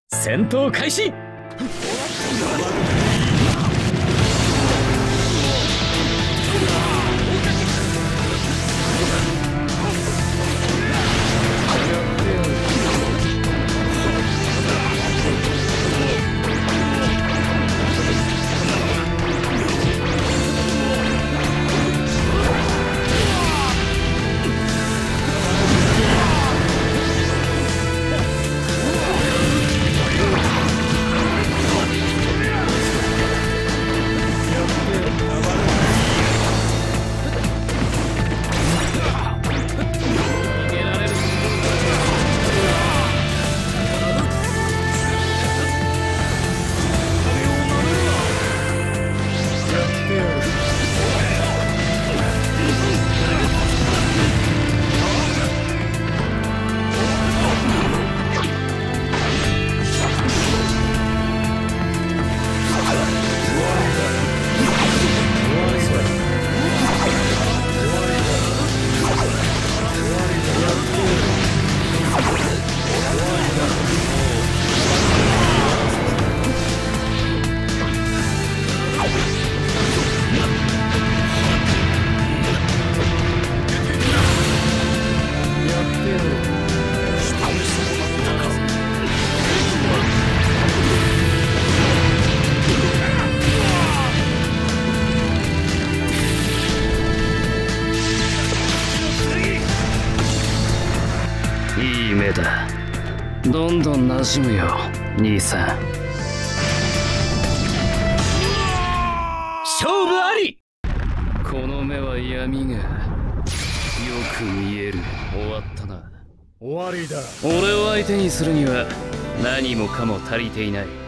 戦闘開始。いい目だ。どんどん馴染むよ、兄さん。勝負あり。この目は闇がよく見える。終わったな。 終わりだ。 俺を相手にするには何もかも足りていない。